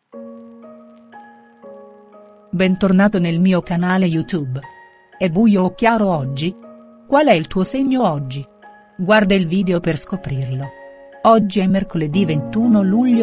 Bentornato nel mio canale YouTube. È buio o chiaro oggi? Qual è il tuo segno oggi? Guarda il video per scoprirlo. Oggi è mercoledì 21 luglio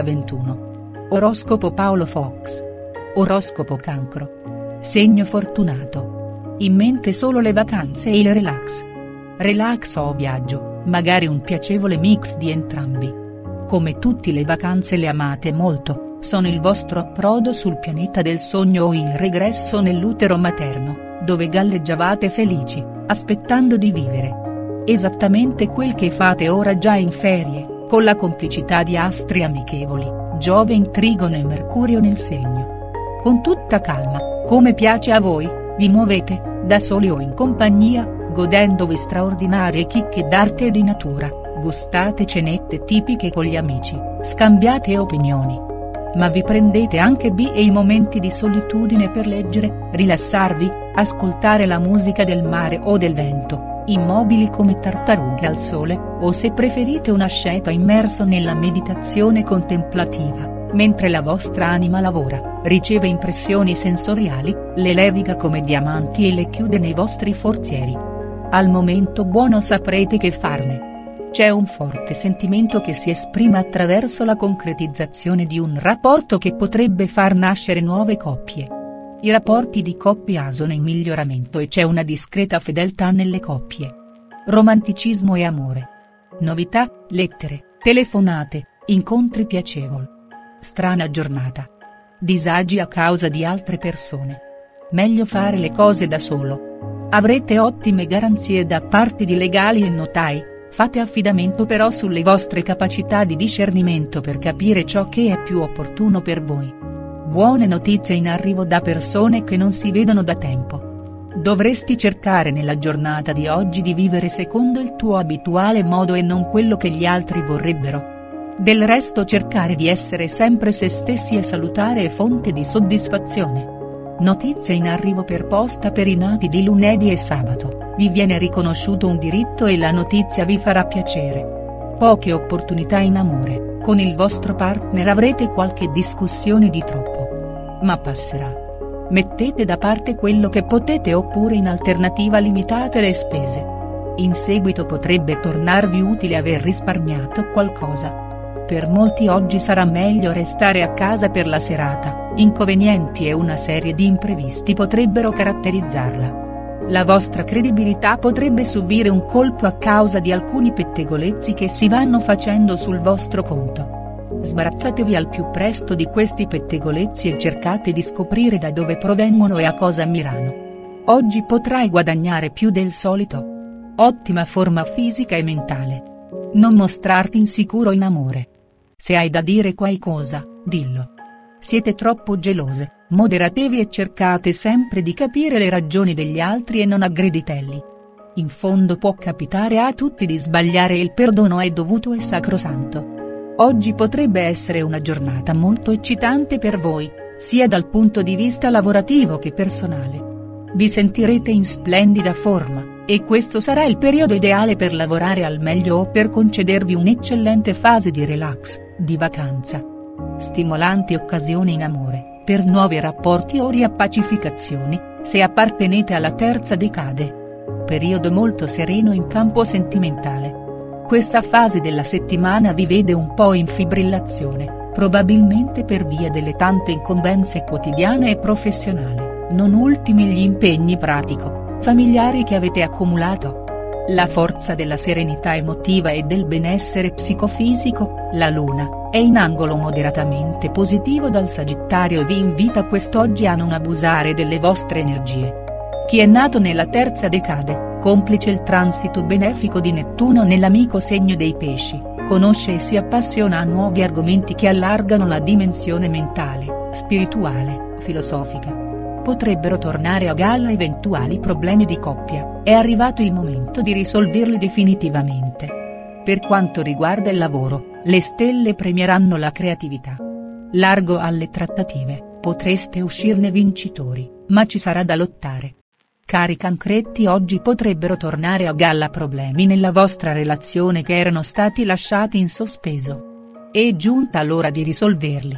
2021. Oroscopo Paolo Fox. Oroscopo Cancro. Segno fortunato. In mente solo le vacanze e il relax. Relax o viaggio, magari un piacevole mix di entrambi. Come tutte le vacanze le amate molto. Sono il vostro approdo sul pianeta del sogno o il regresso nell'utero materno, dove galleggiavate felici, aspettando di vivere. Esattamente quel che fate ora già in ferie, con la complicità di astri amichevoli, Giove in Trigono e Mercurio nel segno. Con tutta calma, come piace a voi, vi muovete, da soli o in compagnia, godendovi straordinarie chicche d'arte e di natura, gustate cenette tipiche con gli amici, scambiate opinioni. Ma vi prendete anche i momenti di solitudine per leggere, rilassarvi, ascoltare la musica del mare o del vento, immobili come tartarughe al sole, o se preferite un asceta immerso nella meditazione contemplativa, mentre la vostra anima lavora, riceve impressioni sensoriali, le leviga come diamanti e le chiude nei vostri forzieri. Al momento buono saprete che farne. C'è un forte sentimento che si esprime attraverso la concretizzazione di un rapporto che potrebbe far nascere nuove coppie. I rapporti di coppia sono in miglioramento e c'è una discreta fedeltà nelle coppie. Romanticismo e amore. Novità, lettere, telefonate, incontri piacevoli. Strana giornata. Disagi a causa di altre persone. Meglio fare le cose da solo. Avrete ottime garanzie da parte di legali e notai. Fate affidamento però sulle vostre capacità di discernimento per capire ciò che è più opportuno per voi. Buone notizie in arrivo da persone che non si vedono da tempo. Dovresti cercare nella giornata di oggi di vivere secondo il tuo abituale modo e non quello che gli altri vorrebbero. Del resto cercare di essere sempre se stessi è salutare e fonte di soddisfazione. Notizie in arrivo per posta per i nati di lunedì e sabato. Vi viene riconosciuto un diritto e la notizia vi farà piacere. Poche opportunità in amore, con il vostro partner avrete qualche discussione di troppo. Ma passerà. Mettete da parte quello che potete oppure in alternativa limitate le spese. In seguito potrebbe tornarvi utile aver risparmiato qualcosa. Per molti oggi sarà meglio restare a casa per la serata, inconvenienti e una serie di imprevisti potrebbero caratterizzarla. La vostra credibilità potrebbe subire un colpo a causa di alcuni pettegolezzi che si vanno facendo sul vostro conto. Sbarazzatevi al più presto di questi pettegolezzi e cercate di scoprire da dove provengono e a cosa mirano. Oggi potrai guadagnare più del solito. Ottima forma fisica e mentale. Non mostrarti insicuro in amore. Se hai da dire qualcosa, dillo. Siete troppo gelose. Moderatevi e cercate sempre di capire le ragioni degli altri e non aggreditelli. In fondo può capitare a tutti di sbagliare e il perdono è dovuto e sacrosanto. Oggi potrebbe essere una giornata molto eccitante per voi, sia dal punto di vista lavorativo che personale. Vi sentirete in splendida forma, e questo sarà il periodo ideale per lavorare al meglio o per concedervi un'eccellente fase di relax, di vacanza. Stimolanti occasioni in amore. Per nuovi rapporti o riappacificazioni, se appartenete alla terza decade. Periodo molto sereno in campo sentimentale. Questa fase della settimana vi vede un po' in fibrillazione, probabilmente per via delle tante incombenze quotidiane e professionali, non ultimi gli impegni pratico-familiari che avete accumulato. La forza della serenità emotiva e del benessere psicofisico, la luna, è in angolo moderatamente positivo dal Sagittario e vi invita quest'oggi a non abusare delle vostre energie. Chi è nato nella terza decade, complice il transito benefico di Nettuno nell'amico segno dei Pesci, conosce e si appassiona a nuovi argomenti che allargano la dimensione mentale, spirituale, filosofica. Potrebbero tornare a galla eventuali problemi di coppia, è arrivato il momento di risolverli definitivamente. Per quanto riguarda il lavoro, le stelle premieranno la creatività. Largo alle trattative, potreste uscirne vincitori, ma ci sarà da lottare. Cari cancretti, oggi potrebbero tornare a galla problemi nella vostra relazione che erano stati lasciati in sospeso. È giunta l'ora di risolverli.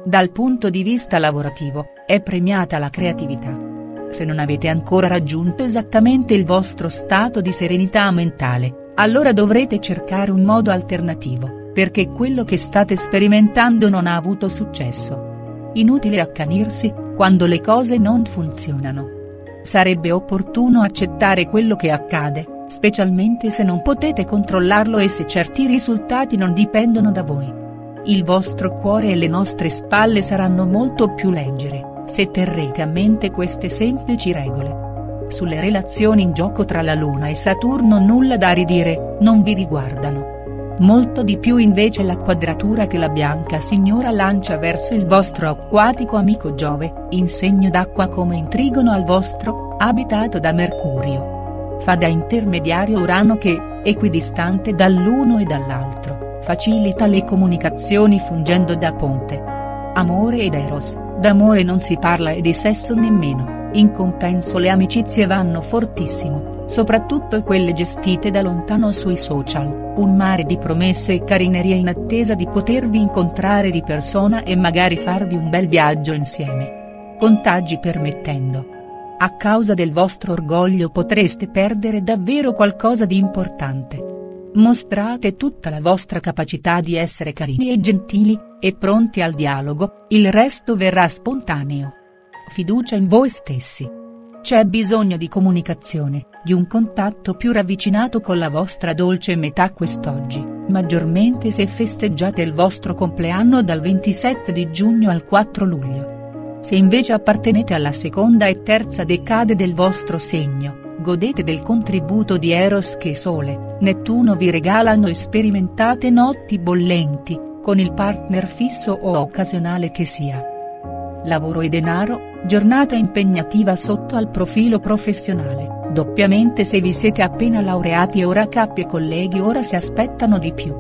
Dal punto di vista lavorativo, è premiata la creatività. Se non avete ancora raggiunto esattamente il vostro stato di serenità mentale, allora dovrete cercare un modo alternativo, perché quello che state sperimentando non ha avuto successo. Inutile accanirsi, quando le cose non funzionano. Sarebbe opportuno accettare quello che accade, specialmente se non potete controllarlo e se certi risultati non dipendono da voi. Il vostro cuore e le nostre spalle saranno molto più leggere, se terrete a mente queste semplici regole. Sulle relazioni in gioco tra la Luna e Saturno nulla da ridire, non vi riguardano. Molto di più invece la quadratura che la bianca signora lancia verso il vostro acquatico amico Giove, in segno d'acqua come in trigono al vostro, abitato da Mercurio. Fa da intermediario Urano che, equidistante dall'uno e dall'altro, facilita le comunicazioni fungendo da ponte. Amore ed Eros, d'amore non si parla e di sesso nemmeno, in compenso le amicizie vanno fortissimo, soprattutto quelle gestite da lontano sui social, un mare di promesse e carinerie in attesa di potervi incontrare di persona e magari farvi un bel viaggio insieme. Contagi permettendo. A causa del vostro orgoglio potreste perdere davvero qualcosa di importante. Mostrate tutta la vostra capacità di essere carini e gentili, e pronti al dialogo, il resto verrà spontaneo. Fiducia in voi stessi. C'è bisogno di comunicazione, di un contatto più ravvicinato con la vostra dolce metà quest'oggi, maggiormente se festeggiate il vostro compleanno dal 27 di giugno al 4 luglio. Se invece appartenete alla seconda e terza decade del vostro segno, godete del contributo di Eros che Sole, Nettuno vi regalano e sperimentate notti bollenti, con il partner fisso o occasionale che sia. Lavoro e denaro, giornata impegnativa sotto al profilo professionale, doppiamente se vi siete appena laureati e ora capi e colleghi ora si aspettano di più.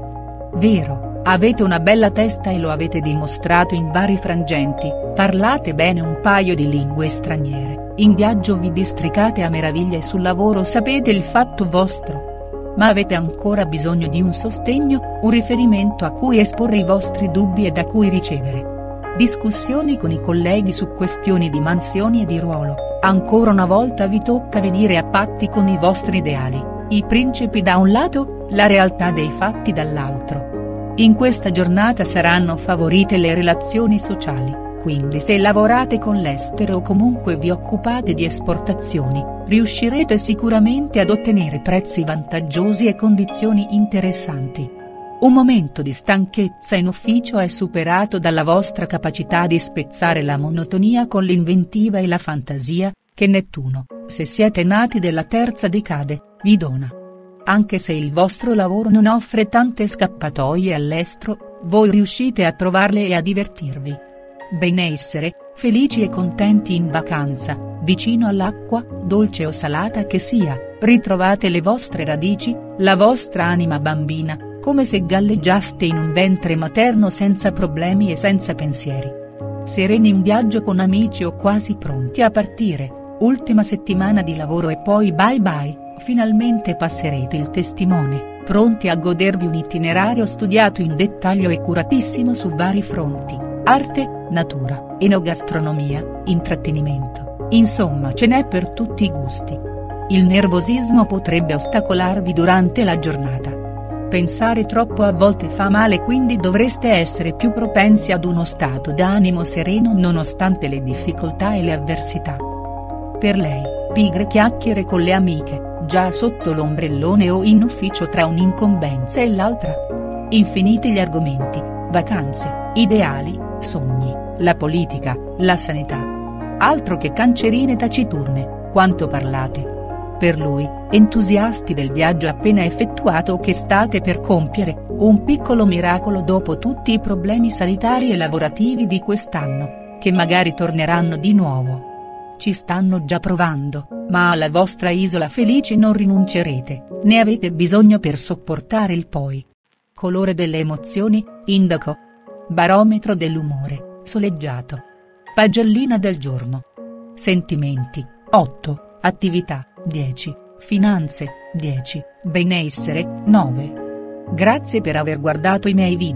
Vero, avete una bella testa e lo avete dimostrato in vari frangenti, parlate bene un paio di lingue straniere, in viaggio vi districate a meraviglia e sul lavoro sapete il fatto vostro. Ma avete ancora bisogno di un sostegno, un riferimento a cui esporre i vostri dubbi e da cui ricevere discussioni con i colleghi su questioni di mansioni e di ruolo. Ancora una volta vi tocca venire a patti con i vostri ideali, i principi da un lato, la realtà dei fatti dall'altro. In questa giornata saranno favorite le relazioni sociali, quindi se lavorate con l'estero o comunque vi occupate di esportazioni, riuscirete sicuramente ad ottenere prezzi vantaggiosi e condizioni interessanti. Un momento di stanchezza in ufficio è superato dalla vostra capacità di spezzare la monotonia con l'inventiva e la fantasia, che Nettuno, se siete nati della terza decade, vi dona. Anche se il vostro lavoro non offre tante scappatoie all'estero, voi riuscite a trovarle e a divertirvi. Benessere, felici e contenti in vacanza, vicino all'acqua, dolce o salata che sia, ritrovate le vostre radici, la vostra anima bambina, come se galleggiaste in un ventre materno senza problemi e senza pensieri. Sereni in viaggio con amici o quasi pronti a partire, ultima settimana di lavoro e poi bye bye, finalmente passerete il testimone, pronti a godervi un itinerario studiato in dettaglio e curatissimo su vari fronti, arte, natura, enogastronomia, intrattenimento, insomma ce n'è per tutti i gusti. Il nervosismo potrebbe ostacolarvi durante la giornata. Pensare troppo a volte fa male, quindi dovreste essere più propensi ad uno stato d'animo sereno nonostante le difficoltà e le avversità. Per lei, pigre chiacchiere con le amiche, già sotto l'ombrellone o in ufficio tra un'incombenza e l'altra. Infiniti gli argomenti, vacanze, ideali, sogni, la politica, la sanità. Altro che cancerine taciturne, quanto parlate. Per lui, entusiasti del viaggio appena effettuato o che state per compiere, un piccolo miracolo dopo tutti i problemi sanitari e lavorativi di quest'anno, che magari torneranno di nuovo. Ci stanno già provando, ma alla vostra isola felice non rinuncerete, ne avete bisogno per sopportare il poi. Colore delle emozioni, indaco. Barometro dell'umore, soleggiato. Pagellina del giorno. Sentimenti, 8. Attività, 10, finanze, 10, benessere, 9. Grazie per aver guardato i miei video,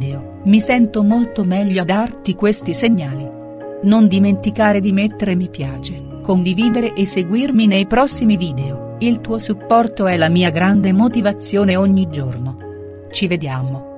Mi sento molto meglio a darti questi segnali. Non dimenticare di mettere mi piace, condividere e seguirmi nei prossimi video, il tuo supporto è la mia grande motivazione ogni giorno. Ci vediamo.